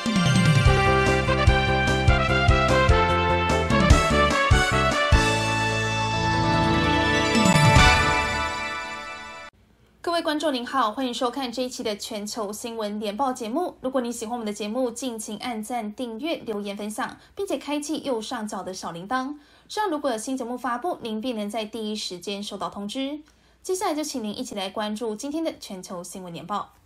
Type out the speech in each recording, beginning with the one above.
各位观众您好，欢迎收看这一期的全球新闻联报节目。如果你喜欢我们的节目，敬请按赞、订阅、留言、分享，并且开启右上角的小铃铛，这样如果有新节目发布，您便能在第一时间收到通知。接下来就请您一起来关注今天的全球新闻联报。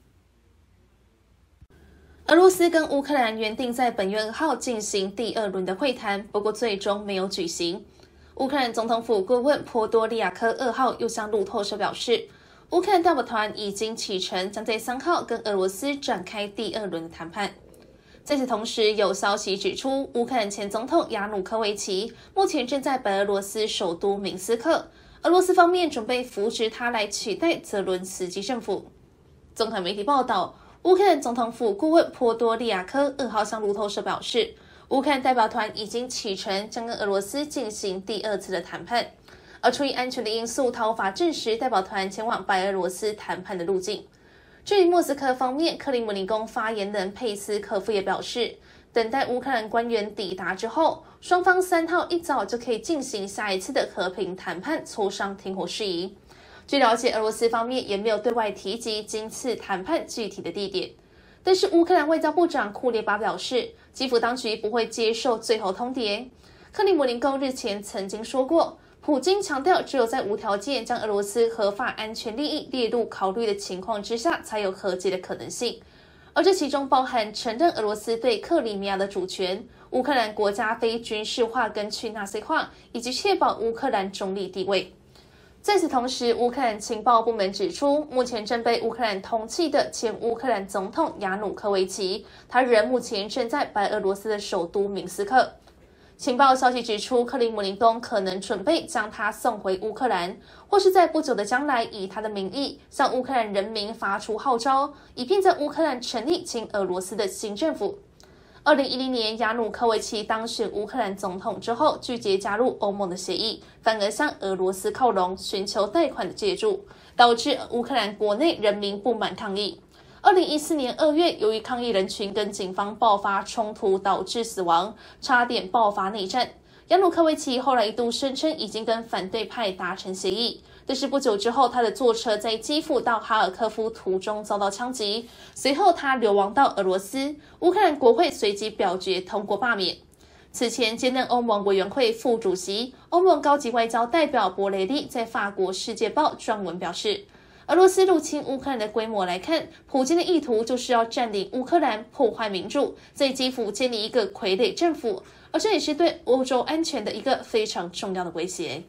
俄罗斯跟乌克兰原定在本月2号进行第2轮的会谈，不过最终没有举行。乌克兰总统府顾问波多利亚科2号又向路透社表示，乌克兰代表团已经启程，将在3号跟俄罗斯展开第2轮的谈判。在此同时，有消息指出，乌克兰前总统亚努科维奇目前正在白俄罗斯首都明斯克，俄罗斯方面准备扶植他来取代泽伦斯基政府。综合媒体报道，乌克兰总统府顾问波多利亚科2号向路透社表示，乌克兰代表团已经启程，将跟俄罗斯进行第2次的谈判。而出于安全的因素，他无法证实代表团前往白俄罗斯谈判的路径。至于莫斯科方面，克里姆林宫发言人佩斯科夫也表示，等待乌克兰官员抵达之后，双方3号一早就可以进行下一次的和平谈判，磋商停火事宜。据了解，俄罗斯方面也没有对外提及今次谈判具体的地点。但是乌克兰外交部长库列巴表示，基辅当局不会接受最后通牒。克里姆林宫日前曾经说过，普京强调，只有在无条件将俄罗斯合法安全利益列入考虑的情况之下，才有和解的可能性。而这其中包含承认俄罗斯对克里米亚的主权、乌克兰国家非军事化跟去纳粹化，以及确保乌克兰中立地位。在此同时，乌克兰情报部门指出，目前正被乌克兰通缉的前乌克兰总统亚努科维奇，他人目前正在白俄罗斯的首都明斯克。情报消息指出，克里姆林宫可能准备将他送回乌克兰，或是在不久的将来以他的名义向乌克兰人民发出号召，以便在乌克兰成立亲俄罗斯的新政府。2010年，亚努科维奇当选乌克兰总统之后，拒绝加入欧盟的协议，反而向俄罗斯靠拢，寻求贷款的借助，导致乌克兰国内人民不满抗议。2014年2月，由于抗议人群跟警方爆发冲突，导致死亡，差点爆发内战。亚努科维奇后来一度声称已经跟反对派达成协议，但是不久之后，他的坐车在基辅到哈尔科夫途中遭到枪击，随后他流亡到俄罗斯，乌克兰国会随即表决通过罢免。此前兼任欧盟委员会副主席、欧盟高级外交代表博雷利在法国《世界报》撰文表示，俄罗斯入侵乌克兰的规模来看，普京的意图就是要占领乌克兰，破坏民主，在基辅建立一个傀儡政府，而这也是对欧洲安全的一个非常重要的威胁。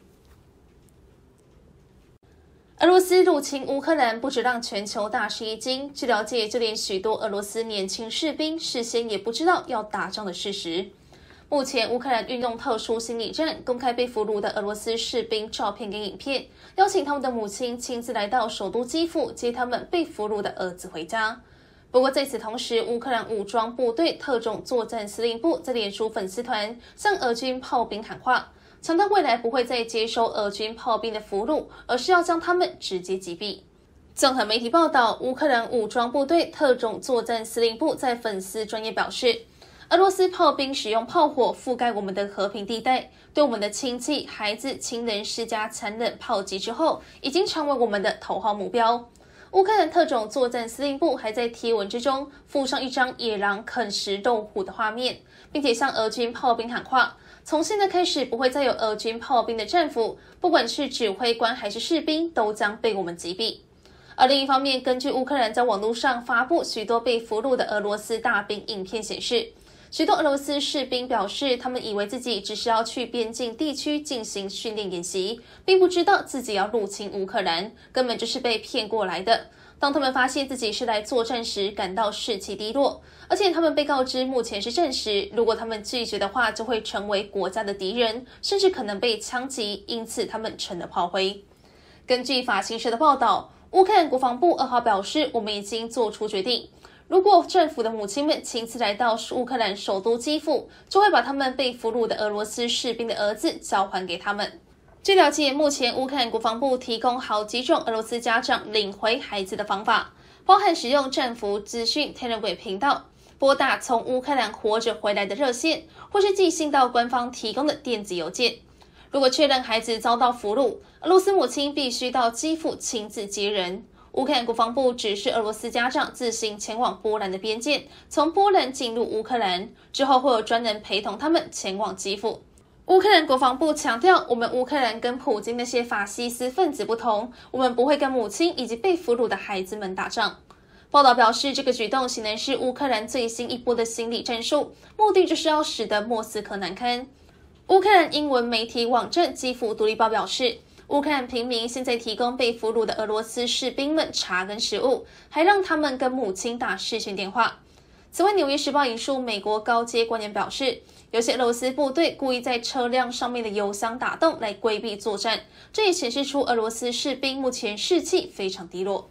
俄罗斯入侵乌克兰不止让全球大吃一惊，据了解，就连许多俄罗斯年轻士兵事先也不知道要打仗的事实。目前，乌克兰运用特殊心理战，公开被俘虏的俄罗斯士兵照片跟影片，邀请他们的母亲亲自来到首都基辅，接他们被俘虏的儿子回家。不过在此同时，乌克兰武装部队特种作战司令部在脸书粉丝团向俄军炮兵喊话，强调未来不会再接收俄军炮兵的俘虏，而是要将他们直接击毙。综合媒体报道，乌克兰武装部队特种作战司令部在粉丝专页表示，俄罗斯炮兵使用炮火覆盖我们的和平地带，对我们的亲戚、孩子、亲人施加残忍炮击之后，已经成为我们的头号目标。乌克兰特种作战司令部还在贴文之中附上一张野狼啃食肉虎的画面，并且向俄军炮兵喊话，从现在开始不会再有俄军炮兵的战俘，不管是指挥官还是士兵，都将被我们击毙。而另一方面，根据乌克兰在网络上发布许多被俘虏的俄罗斯大兵影片显示，许多俄罗斯士兵表示，他们以为自己只是要去边境地区进行训练演习，并不知道自己要入侵乌克兰，根本就是被骗过来的。当他们发现自己是来作战时，感到士气低落，而且他们被告知目前是战时，如果他们拒绝的话，就会成为国家的敌人，甚至可能被枪击，因此他们成了炮灰。根据法新社的报道，乌克兰国防部2号表示，我们已经做出决定，如果政府的母亲们亲自来到乌克兰首都基辅，就会把他们被俘虏的俄罗斯士兵的儿子交还给他们。据了解，目前乌克兰国防部提供好几种俄罗斯家长领回孩子的方法，包含使用战俘资讯 Telegram 频道， 拨打从乌克兰活着回来的热线，或是寄信到官方提供的电子邮件。如果确认孩子遭到俘虏，俄罗斯母亲必须到基辅亲自接人。乌克兰国防部指示俄罗斯家长自行前往波兰的边界，从波兰进入乌克兰，之后会有专人陪同他们前往基辅。乌克兰国防部强调，我们乌克兰跟普京那些法西斯分子不同，我们不会跟母亲以及被俘虏的孩子们打仗。报道表示，这个举动显然是乌克兰最新一波的心理战术，目的就是要使得莫斯科难堪。乌克兰英文媒体网站基辅独立报表示，乌克兰平民现在提供被俘虏的俄罗斯士兵们茶跟食物，还让他们跟母亲打视讯电话。此外，《纽约时报》引述美国高阶官员表示，有些俄罗斯部队故意在车辆上面的油箱打洞来规避作战，这也显示出俄罗斯士兵目前士气非常低落。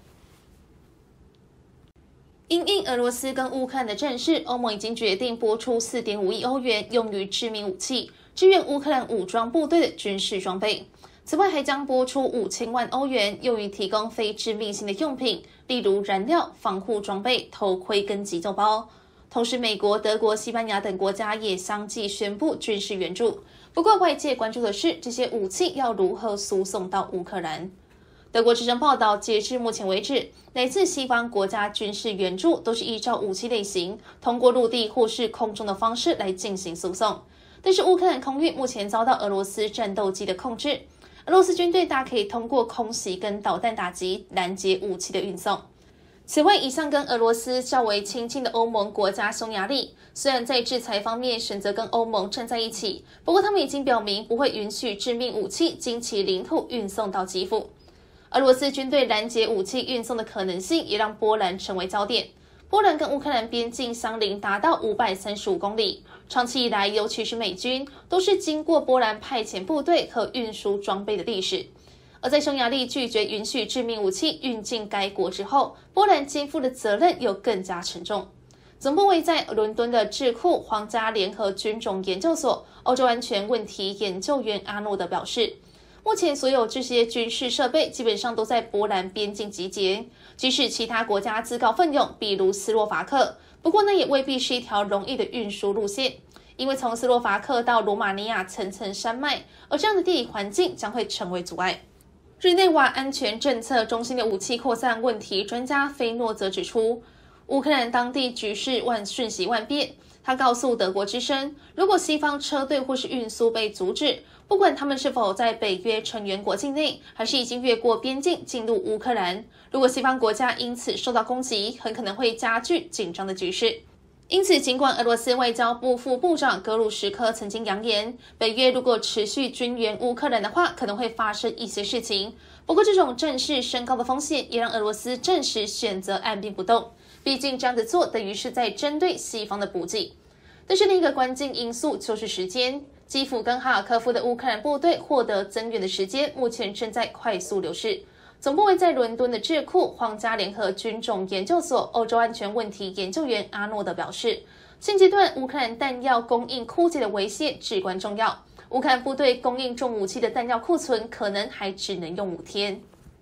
因应俄罗斯跟乌克兰的战事，欧盟已经决定拨出4.5亿欧元用于致命武器，支援乌克兰武装部队的军事装备。此外，还将拨出5000万欧元用于提供非致命性的用品，例如燃料、防护装备、头盔跟急救包。同时，美国、德国、西班牙等国家也相继宣布军事援助。不过，外界关注的是这些武器要如何输送到乌克兰。德国之声报道，截至目前为止，来自西方国家军事援助都是依照武器类型，通过陆地或是空中的方式来进行输送。但是乌克兰空运目前遭到俄罗斯战斗机的控制，俄罗斯军队大可以通过空袭跟导弹打击拦截武器的运送。此外，一向跟俄罗斯较为亲近的欧盟国家匈牙利，虽然在制裁方面选择跟欧盟站在一起，不过他们已经表明不会允许致命武器经其领土运送到基辅。俄罗斯军队拦截武器运送的可能性也让波兰成为焦点。波兰跟乌克兰边境相邻达到535公里，长期以来，尤其是美军，都是经过波兰派遣部队和运输装备的历史。而在匈牙利拒绝允许致命武器运进该国之后，波兰肩负的责任又更加沉重。总部位在伦敦的智库皇家联合军种研究所欧洲安全问题研究员阿诺德表示，目前所有这些军事设备基本上都在波兰边境集结，即使其他国家自告奋勇，比如斯洛伐克，不过那也未必是一条容易的运输路线，因为从斯洛伐克到罗马尼亚层层山脉，而这样的地理环境将会成为阻碍。日内瓦安全政策中心的武器扩散问题专家菲诺则指出，乌克兰当地局势瞬息万变。他告诉德国之声，如果西方车队或是运输被阻止，不管他们是否在北约成员国境内，还是已经越过边境进入乌克兰，如果西方国家因此受到攻击，很可能会加剧紧张的局势。因此，尽管俄罗斯外交部副部长格鲁什科曾经扬言，北约如果持续军援乌克兰的话，可能会发生一些事情。不过，这种阵势升高的风险也让俄罗斯暂时选择按兵不动，毕竟这样子做等于是在针对西方的补给。但是另一个关键因素就是时间。基辅跟哈尔科夫的乌克兰部队获得增援的时间目前正在快速流逝。总部位在伦敦的智库皇家联合军种研究所欧洲安全问题研究员阿诺德表示，现阶段乌克兰弹药供应枯竭的危险至关重要，乌克兰部队供应重武器的弹药库存可能还只能用5天。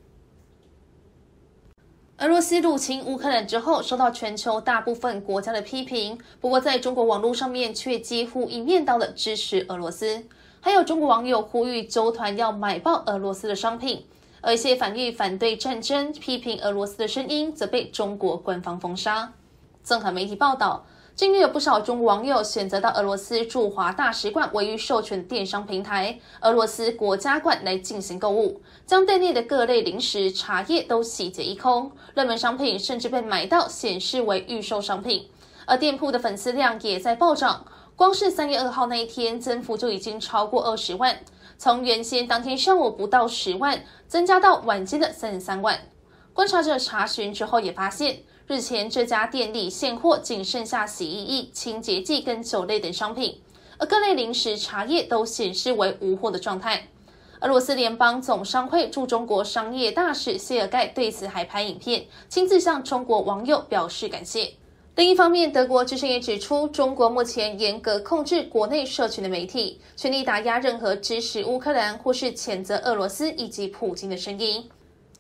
俄罗斯入侵乌克兰之后，受到全球大部分国家的批评，不过在中国网络上面却几乎一面倒的支持俄罗斯，还有中国网友呼吁纠团要买爆俄罗斯的商品，而一些反对战争、批评俄罗斯的声音则被中国官方封杀。综合媒体报道，近日有不少中国网友选择到俄罗斯驻华大使馆唯一授权电商平台俄罗斯国家馆来进行购物，将店内的各类零食、茶叶都洗劫一空，热门商品甚至被买到显示为预售商品，而店铺的粉丝量也在暴涨，光是3月2号那一天增幅就已经超过20万，从原先当天上午不到10万，增加到晚间的33万。观察者查询之后也发现，日前这家店里现货仅剩下洗衣液、清洁剂跟酒类等商品，而各类零食、茶叶都显示为无货的状态。俄罗斯联邦总商会驻中国商业大使谢尔盖对此还拍影片，亲自向中国网友表示感谢。另一方面，德国之声也指出，中国目前严格控制国内社群的媒体，全力打压任何支持乌克兰或是谴责俄罗斯以及普京的声音。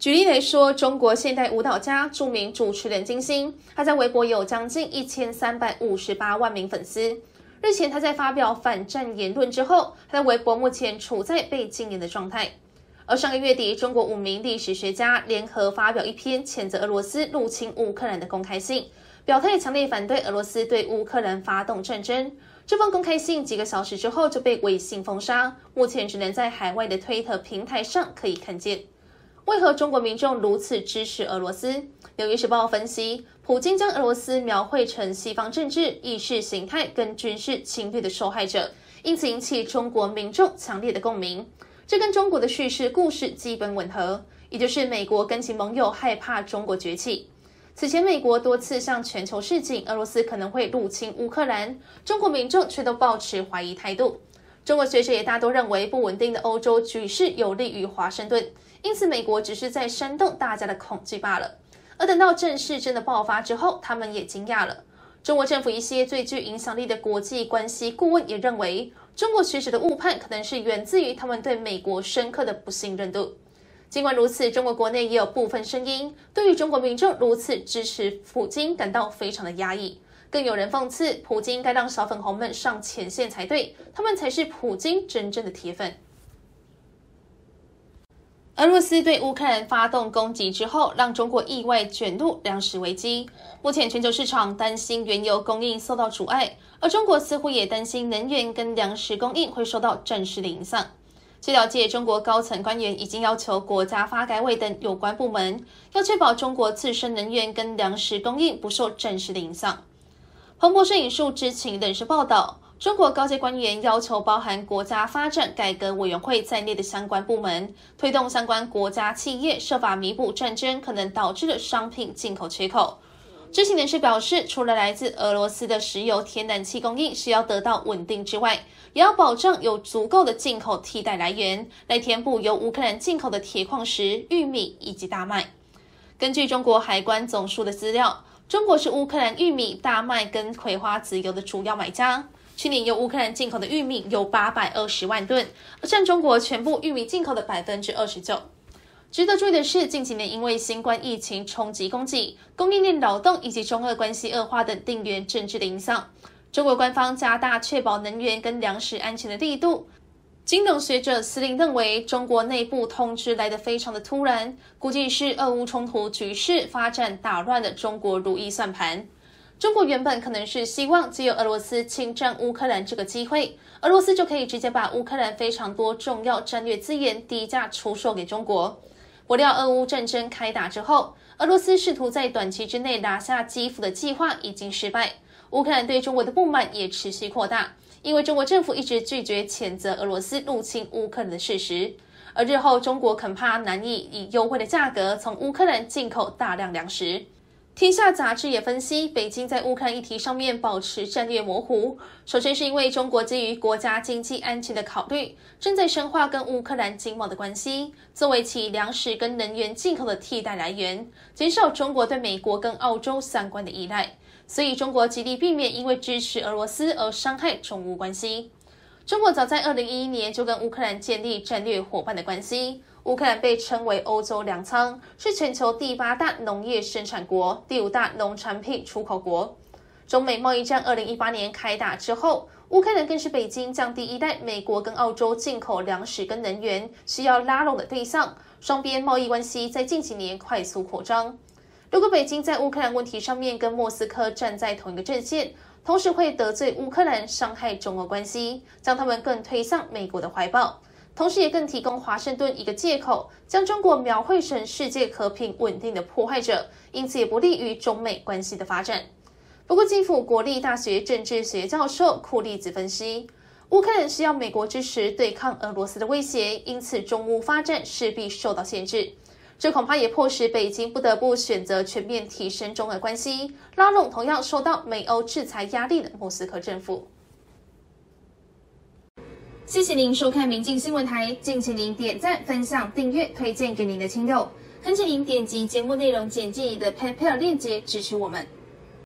举例来说，中国现代舞蹈家、著名主持人金星，他在微博有将近1358万名粉丝。日前，他在发表反战言论之后，他的微博目前处在被禁言的状态。而上个月底，中国5名历史学家联合发表一篇谴责俄罗斯入侵乌克兰的公开信，表态强烈反对俄罗斯对乌克兰发动战争。这封公开信几个小时之后就被微信封杀，目前只能在海外的推特平台上可以看见。为何中国民众如此支持俄罗斯？纽约时报分析，普京将俄罗斯描绘成西方政治、意识形态跟军事侵略的受害者，因此引起中国民众强烈的共鸣。这跟中国的叙事故事基本吻合，也就是美国跟其盟友害怕中国崛起。此前，美国多次向全球示警，俄罗斯可能会入侵乌克兰，中国民众却都抱持怀疑态度。中国学者也大多认为，不稳定的欧洲局势有利于华盛顿，因此美国只是在煽动大家的恐惧罢了。而等到正式真的爆发之后，他们也惊讶了。中国政府一些最具影响力的国际关系顾问也认为，中国学者的误判可能是源自于他们对美国深刻的不信任度。尽管如此，中国国内也有部分声音对于中国民众如此支持普京感到非常的压抑。更有人讽刺，普京应该让小粉红们上前线才对，他们才是普京真正的铁粉。俄罗斯对乌克兰发动攻击之后，让中国意外卷入粮食危机。目前全球市场担心原油供应受到阻碍，而中国似乎也担心能源跟粮食供应会受到战事的影响。据了解，中国高层官员已经要求国家发改委等有关部门，要确保中国自身能源跟粮食供应不受战事的影响。彭博社引述知情人士报道，中国高阶官员要求包含国家发展改革委员会在内的相关部门，推动相关国家企业设法弥补战争可能导致的商品进口缺口。知情人士表示，除了来自俄罗斯的石油、天然气供应是要得到稳定之外，也要保障有足够的进口替代来源，来填补由乌克兰进口的铁矿石、玉米以及大麦。根据中国海关总署的资料，中国是乌克兰玉米、大麦跟葵花籽油的主要买家。去年由乌克兰进口的玉米有820万吨，占中国全部玉米进口的29%。值得注意的是，近几年因为新冠疫情冲击供给、供应链扰动以及中俄关系恶化等地缘政治的影响，中国官方加大确保能源跟粮食安全的力度。金融学者司令认为，中国内部通知来得非常的突然，估计是俄乌冲突局势发展打乱了中国如意算盘。中国原本可能是希望藉由俄罗斯侵占乌克兰这个机会，俄罗斯就可以直接把乌克兰非常多重要战略资源低价出售给中国。不料俄乌战争开打之后，俄罗斯试图在短期之内拿下基辅的计划已经失败，乌克兰对中国的不满也持续扩大，因为中国政府一直拒绝谴责俄罗斯入侵乌克兰的事实，而日后中国恐怕难以以优惠的价格从乌克兰进口大量粮食。天下杂志也分析，北京在乌克兰议题上面保持战略模糊，首先是因为中国基于国家经济安全的考虑，正在深化跟乌克兰经贸的关系，作为其粮食跟能源进口的替代来源，减少中国对美国跟澳洲相关的依赖。所以中国极力避免因为支持俄罗斯而伤害中乌关系。中国早在2011年就跟乌克兰建立战略伙伴的关系。乌克兰被称为欧洲粮仓，是全球第8大农业生产国、第5大农产品出口国。中美贸易战2018年开打之后，乌克兰更是北京降低依赖美国跟澳洲进口粮食跟能源需要拉拢的对象，双边贸易关系在近几年快速扩张。如果北京在乌克兰问题上面跟莫斯科站在同一个阵线，同时会得罪乌克兰，伤害中俄关系，将他们更推向美国的怀抱。同时也更提供华盛顿一个借口，将中国描绘成世界和平稳定的破坏者，因此也不利于中美关系的发展。不过，基辅国立大学政治学教授库利兹分析，乌克兰需要美国支持对抗俄罗斯的威胁，因此中乌发展势必受到限制。这恐怕也迫使北京不得不选择全面提升中俄关系，拉拢同样受到美欧制裁压力的莫斯科政府。谢谢您收看民进新闻台，敬请您点赞、分享、订阅、推荐给您的亲友，恳请您点击节目内容简介里的 PayPal 链接支持我们。